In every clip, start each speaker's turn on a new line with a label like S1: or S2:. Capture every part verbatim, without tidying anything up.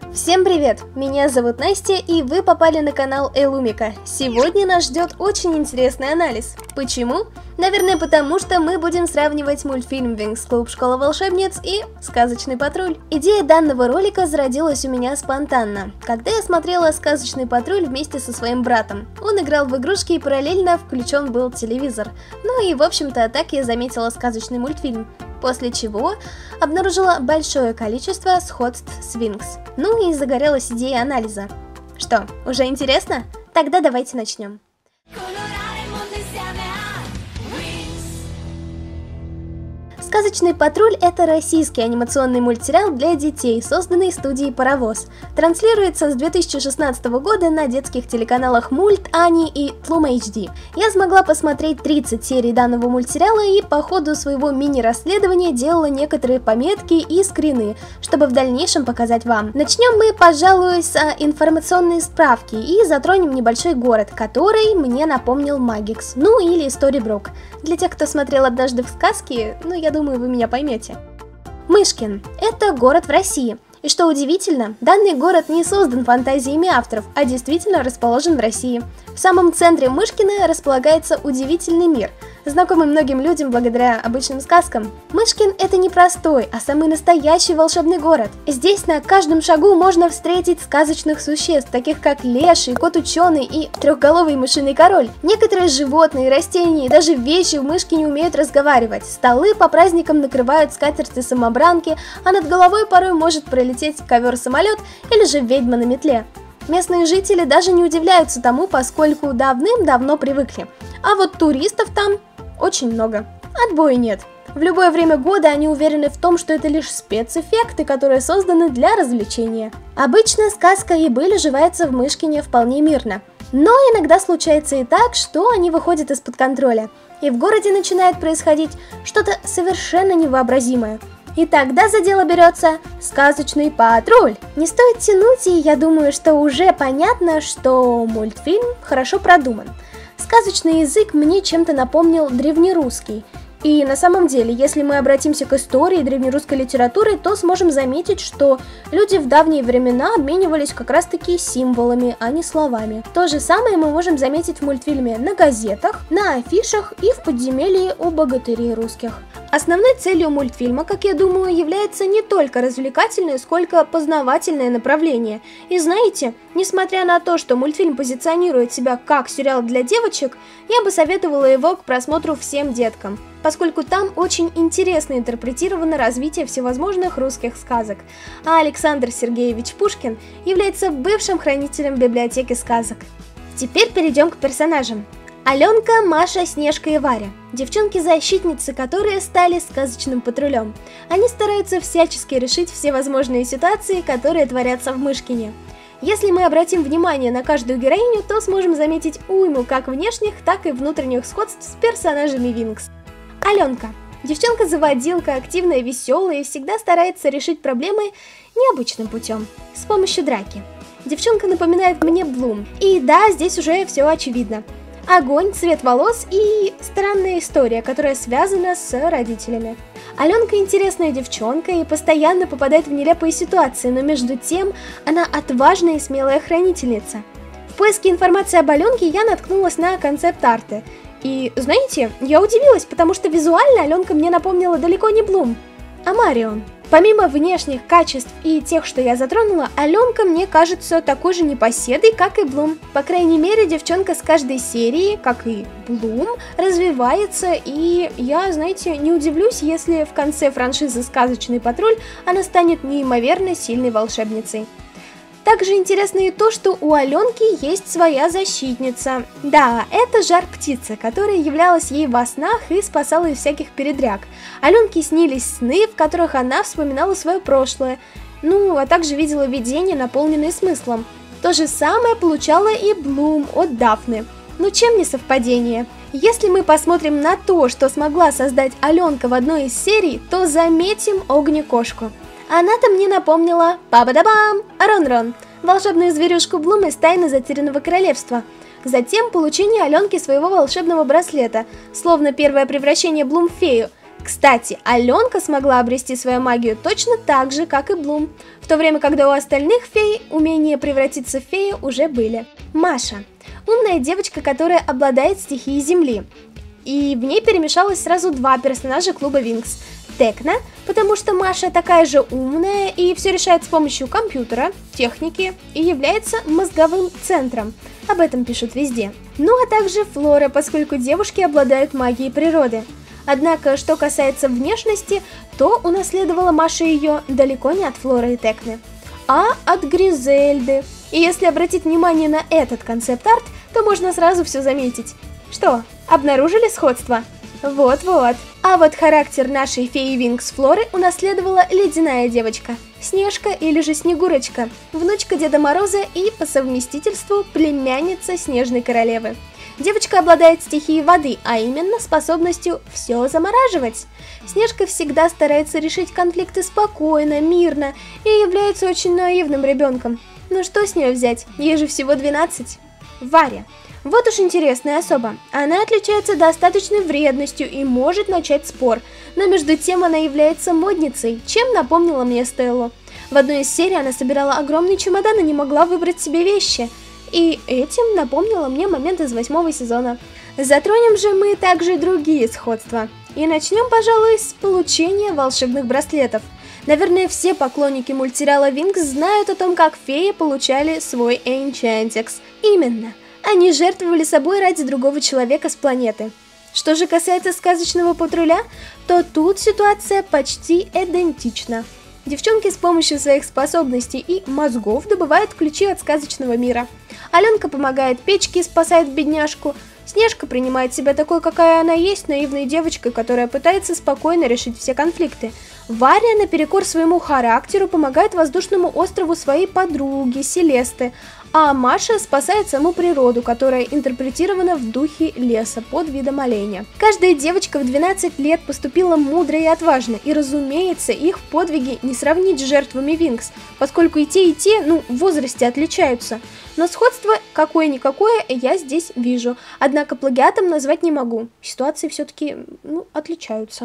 S1: Всем привет! Меня зовут Настя, и вы попали на канал Элумика. Сегодня нас ждет очень интересный анализ. Почему? Наверное, потому что мы будем сравнивать мультфильм Винкс Клуб Школа волшебниц и Сказочный патруль. Идея данного ролика зародилась у меня спонтанно, когда я смотрела Сказочный патруль вместе со своим братом. Он играл в игрушки и параллельно включен был телевизор. Ну и в общем-то так я заметила сказочный мультфильм. После чего обнаружила большое количество сходств с Винкс. Ну и загорелась идея анализа. Что, уже интересно? Тогда давайте начнем. Сказочный патруль – это российский анимационный мультсериал для детей, созданный студией Паровоз. Транслируется с две тысячи шестнадцатого года на детских телеканалах Мульт, Ани и Тлум эйч ди. Я смогла посмотреть тридцать серий данного мультсериала и по ходу своего мини-расследования делала некоторые пометки и скрины, чтобы в дальнейшем показать вам. Начнем мы, пожалуй, с информационной справки и затронем небольшой город, который мне напомнил Магикс, ну или Сторибрук. Для тех, кто смотрел «Однажды в сказке», ну я думаю, Думаю, вы меня поймете. Мышкин – это город в России. И что удивительно, данный город не создан фантазиями авторов, а действительно расположен в России. В самом центре Мышкина располагается удивительный мир, знакомый многим людям благодаря обычным сказкам. Мышкин – это не простой, а самый настоящий волшебный город. Здесь на каждом шагу можно встретить сказочных существ, таких как леший, кот-ученый и трехголовый мышиный король. Некоторые животные, растения и даже вещи в Мышкине умеют разговаривать. Столы по праздникам накрывают скатерти-самобранки, а над головой порой может пролететь ковер-самолет или же ведьма на метле. Местные жители даже не удивляются тому, поскольку давным-давно привыкли. А вот туристов там очень много. Отбоя нет. В любое время года они уверены в том, что это лишь спецэффекты, которые созданы для развлечения. Обычно сказка и быль уживается в Мышкине вполне мирно. Но иногда случается и так, что они выходят из-под контроля, и в городе начинает происходить что-то совершенно невообразимое. И тогда за дело берется Сказочный патруль. Не стоит тянуть, и я думаю, что уже понятно, что мультфильм хорошо продуман. Сказочный язык мне чем-то напомнил древнерусский. И на самом деле, если мы обратимся к истории древнерусской литературы, то сможем заметить, что люди в давние времена обменивались как раз-таки символами, а не словами. То же самое мы можем заметить в мультфильме на газетах, на афишах и в подземелье у богатырей русских. Основной целью мультфильма, как я думаю, является не только развлекательное, сколько познавательное направление. И знаете, несмотря на то, что мультфильм позиционирует себя как сериал для девочек, я бы советовала его к просмотру всем деткам, поскольку там очень интересно интерпретировано развитие всевозможных русских сказок, а Александр Сергеевич Пушкин является бывшим хранителем библиотеки сказок. Теперь перейдем к персонажам. Аленка, Маша, Снежка и Варя. Девчонки-защитницы, которые стали сказочным патрулем. Они стараются всячески решить все возможные ситуации, которые творятся в Мышкине. Если мы обратим внимание на каждую героиню, то сможем заметить уйму как внешних, так и внутренних сходств с персонажами Винкс. Аленка. Девчонка-заводилка, активная, веселая и всегда старается решить проблемы необычным путем, с помощью драки. Девчонка напоминает мне Блум. И да, здесь уже все очевидно. Огонь, цвет волос и странная история, которая связана с родителями. Аленка интересная девчонка и постоянно попадает в нелепые ситуации, но между тем она отважная и смелая хранительница. В поиске информации об Аленке я наткнулась на концепт-арты. И знаете, я удивилась, потому что визуально Аленка мне напомнила далеко не Блум, а Марион. Помимо внешних качеств и тех, что я затронула, Аленка мне кажется такой же непоседой, как и Блум. По крайней мере, девчонка с каждой серии, как и Блум, развивается, и я, знаете, не удивлюсь, если в конце франшизы «Сказочный патруль» она станет неимоверно сильной волшебницей. Также интересно и то, что у Аленки есть своя защитница. Да, это Жар-птица, которая являлась ей во снах и спасала из всяких передряг. Аленке снились сны, в которых она вспоминала свое прошлое, ну, а также видела видения, наполненные смыслом. То же самое получала и Блум от Дафны. Ну чем не совпадение? Если мы посмотрим на то, что смогла создать Аленка в одной из серий, то заметим огнекошку. Она-то мне напомнила па-ба-да-бам, Рон-Рон, волшебную зверюшку Блум из Тайны Затерянного Королевства. Затем получение Аленки своего волшебного браслета, словно первое превращение Блум в фею. Кстати, Аленка смогла обрести свою магию точно так же, как и Блум. В то время когда у остальных фей умения превратиться в фею уже были. Маша. Умная девочка, которая обладает стихией Земли. И в ней перемешалось сразу два персонажа клуба Винкс. Текна, потому что Маша такая же умная и все решает с помощью компьютера, техники и является мозговым центром. Об этом пишут везде. Ну а также Флора, поскольку девушки обладают магией природы. Однако, что касается внешности, то унаследовала Маша ее далеко не от Флоры и Текны, а от Гризельды. И если обратить внимание на этот концепт-арт, то можно сразу все заметить. Что, обнаружили сходство? Вот-вот. А вот характер нашей феи Винкс Флоры унаследовала ледяная девочка. Снежка или же Снегурочка, внучка Деда Мороза и по совместительству племянница Снежной Королевы. Девочка обладает стихией воды, а именно способностью все замораживать. Снежка всегда старается решить конфликты спокойно, мирно и является очень наивным ребенком. Ну что с нее взять, ей же всего двенадцать. Варя. Вот уж интересная особа. Она отличается достаточной вредностью и может начать спор, но между тем она является модницей, чем напомнила мне Стеллу. В одной из серий она собирала огромный чемодан и не могла выбрать себе вещи. И этим напомнила мне момент из восьмого сезона. Затронем же мы также другие сходства. И начнем, пожалуй, с получения волшебных браслетов. Наверное, все поклонники мультсериала Винкс знают о том, как феи получали свой Энчантикс. Именно. Они жертвовали собой ради другого человека с планеты. Что же касается сказочного патруля, то тут ситуация почти идентична. Девчонки с помощью своих способностей и мозгов добывают ключи от сказочного мира. Аленка помогает Печке и спасает бедняжку. Снежка принимает себя такой, какая она есть, наивной девочкой, которая пытается спокойно решить все конфликты. Варя, наперекор своему характеру, помогает воздушному острову своей подруги Селесты, а Маша спасает саму природу, которая интерпретирована в духе леса под видом оленя. Каждая девочка в двенадцать лет поступила мудро и отважно, и, разумеется, их подвиги не сравнить с жертвами Винкс, поскольку и те, и те, ну, в возрасте отличаются. Но сходство какое-никакое я здесь вижу, однако плагиатом назвать не могу. Ситуации все-таки, ну, отличаются.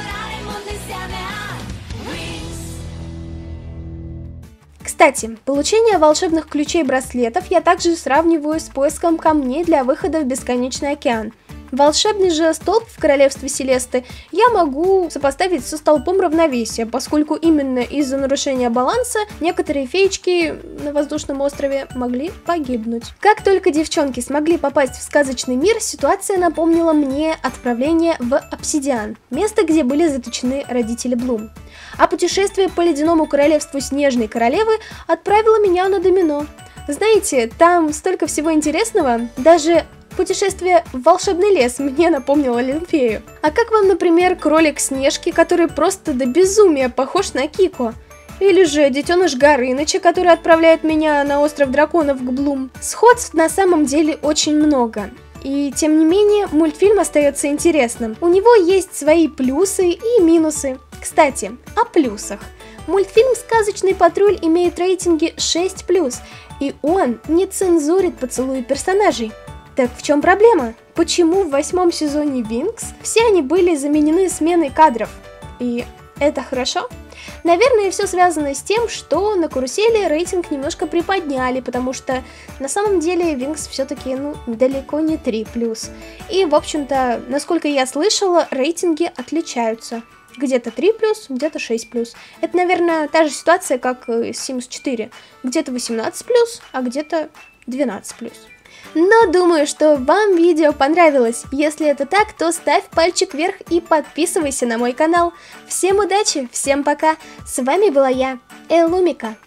S1: Кстати, получение волшебных ключей-браслетов я также сравниваю с поиском камней для выхода в бесконечный океан. Волшебный же столб в королевстве Селесты я могу сопоставить со столпом равновесия, поскольку именно из-за нарушения баланса некоторые феечки на воздушном острове могли погибнуть. Как только девчонки смогли попасть в сказочный мир, ситуация напомнила мне отправление в Обсидиан, место, где были заточены родители Блум. А путешествие по ледяному королевству Снежной Королевы отправило меня на Домино. Знаете, там столько всего интересного, даже путешествие в волшебный лес мне напомнило Линфею. А как вам, например, кролик Снежки, который просто до безумия похож на Кико? Или же детеныш Горыныча, который отправляет меня на остров драконов к Блум? Сходств на самом деле очень много. И тем не менее, мультфильм остается интересным. У него есть свои плюсы и минусы. Кстати, о плюсах. Мультфильм «Сказочный патруль» имеет рейтинги шесть плюс, и он не цензурит поцелуи персонажей. Так в чем проблема? Почему в восьмом сезоне Винкс все они были заменены сменой кадров? И это хорошо? Наверное, все связано с тем, что на карусели рейтинг немножко приподняли, потому что на самом деле Винкс все-таки, ну, далеко не три плюс. И, в общем-то, насколько я слышала, рейтинги отличаются. Где-то три плюс, где-то шесть плюс. Это, наверное, та же ситуация, как с Симс четыре. Где-то восемнадцать плюс, а где-то двенадцать плюс. Но думаю, что вам видео понравилось. Если это так, то ставь пальчик вверх и подписывайся на мой канал. Всем удачи, всем пока. С вами была я, Элумика.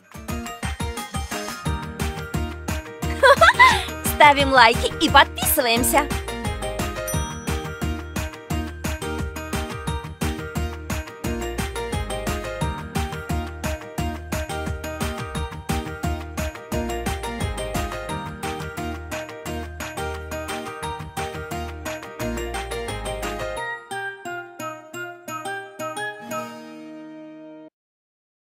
S2: Ставим лайки и подписываемся.